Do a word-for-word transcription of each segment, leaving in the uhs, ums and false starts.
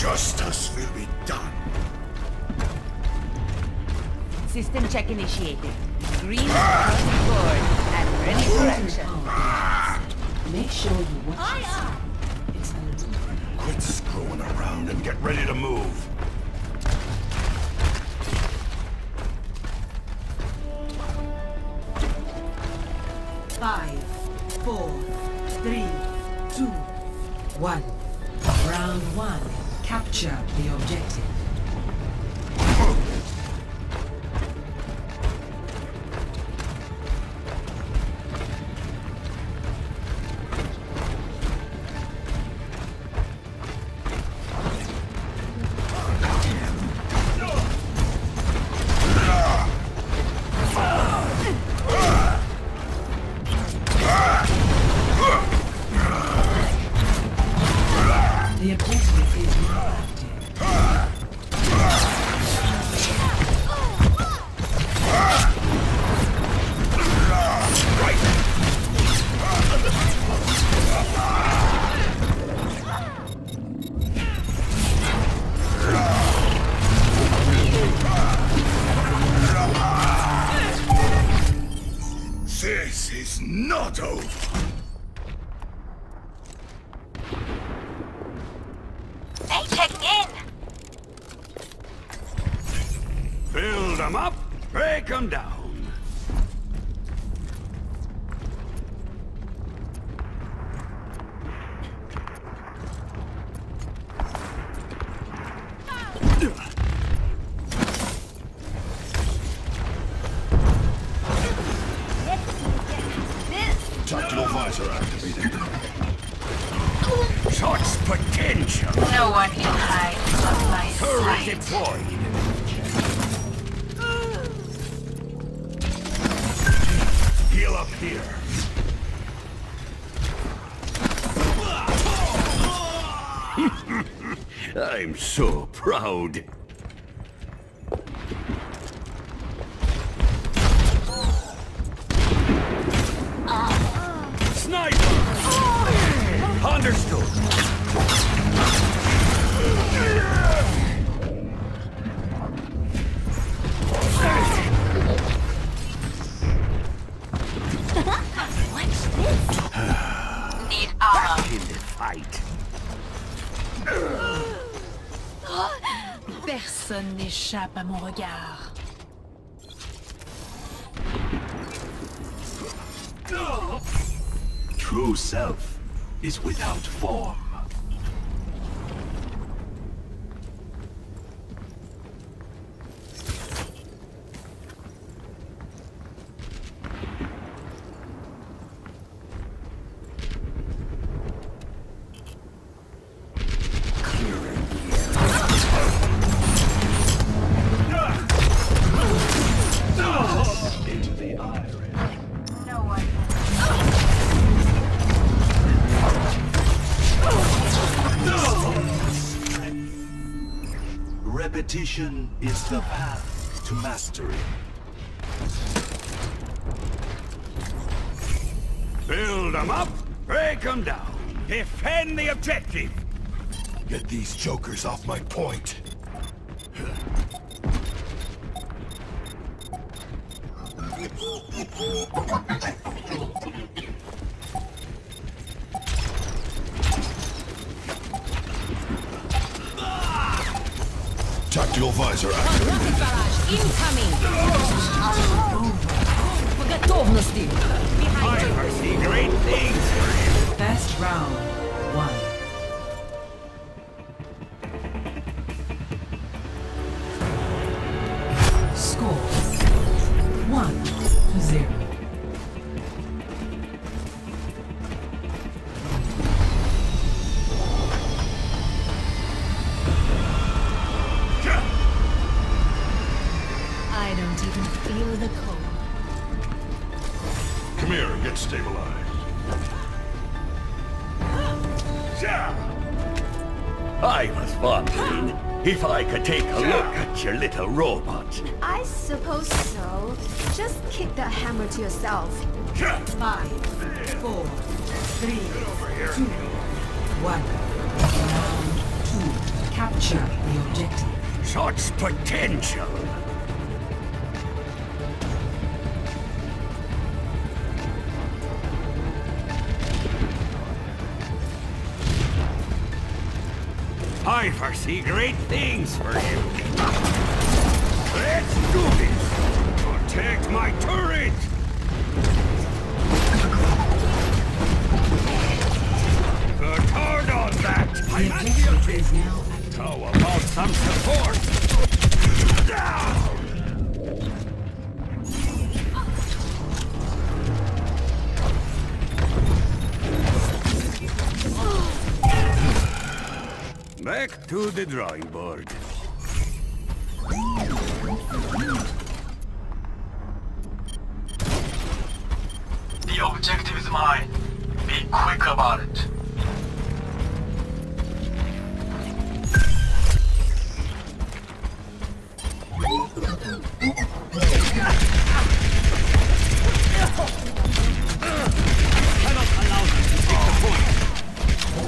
Justice will be done. System check initiated. Green crossing board and ready for action. Make sure you watch yourself. Quit screwing around and get ready to move. Five, four, three, two, one. Round one. Capture the objective. The objective is not This is not over. Build them up, break them down. Tactical visor activated. Such potential. No one can hide from my Turret sight. deployed. Heal up here. I'm so proud. Sniper! Understood. Need armor. In the fight. Personne n'échappe à mon regard. True self is without form. Repetition is the path to mastery. Build them up, break them down. Defend the objective. Get these jokers off my point. Tactical visor activated. Incoming! For готовности! I foresee great things for you. Best round one. Score one to zero. I don't even feel the cold. Come here and get stabilized. I was wondering if I could take a look at your little robot. I suppose so. Just kick that hammer to yourself. Five, four, three, two, one. Round two. Capture the objective. Such potential. I foresee great things for you. Let's do this! Protect my turret! Good hard on that! The I'm at the objective objective! is now active. How about some support? Down! Back to the drawing board. The objective is mine. Be quick about it. Cannot allow them to take the point.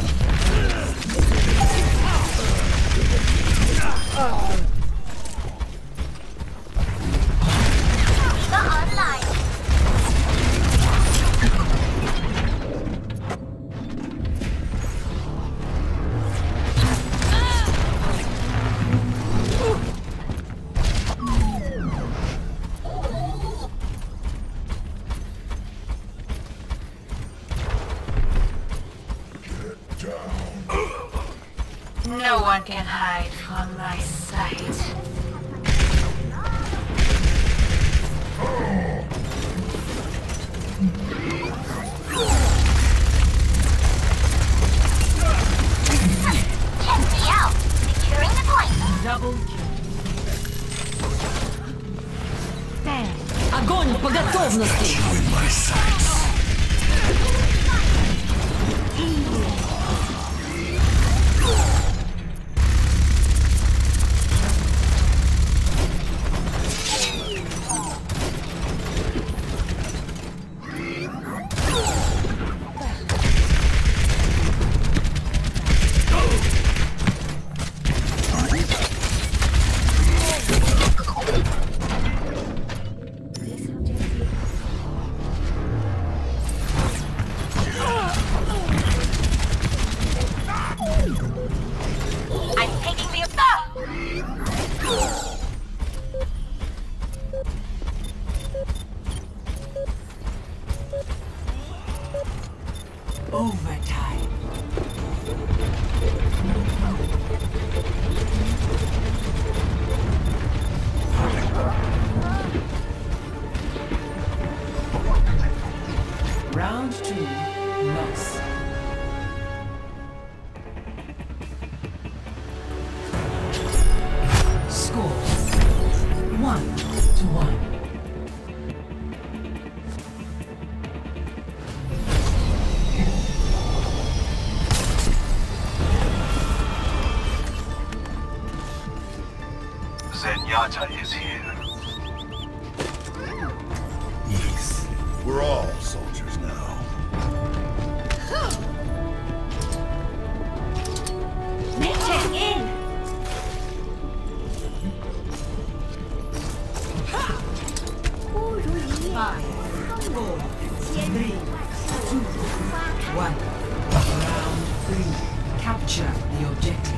No one can hide from my sight. Check me out. Securing the point. Double kill. Огонь по готовности! In my sights. I'm taking the above. Overtime. Round two, loss. Score one to one. Zenyatta is here. Yes, we're all soldiers now. Check in. Five, four, three, two, one. Round three. Capture the objective.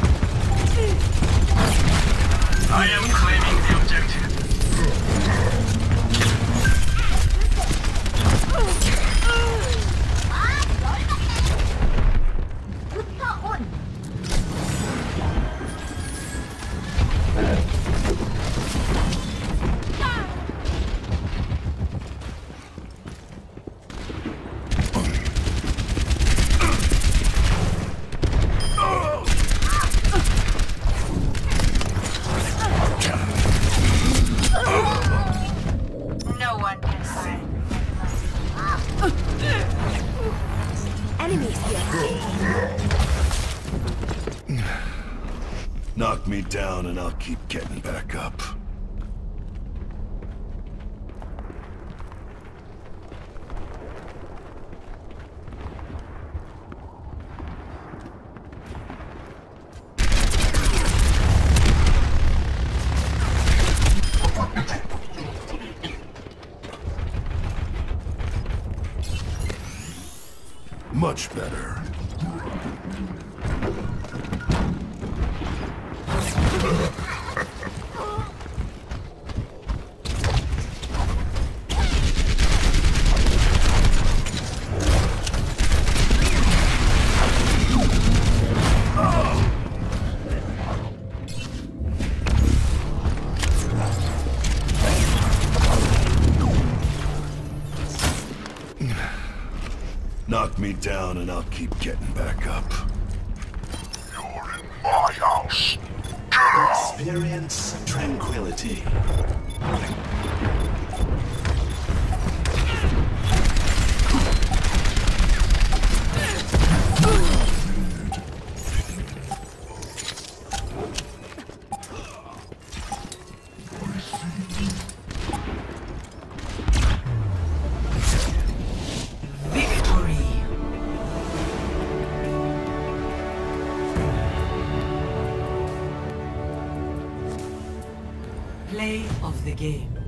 I am claiming the objective. enemies here. Knock me down and I'll keep getting back up. Much better. Knock me down and I'll keep getting back up. You're in my house. Get out! Experience tranquility. Play of the game.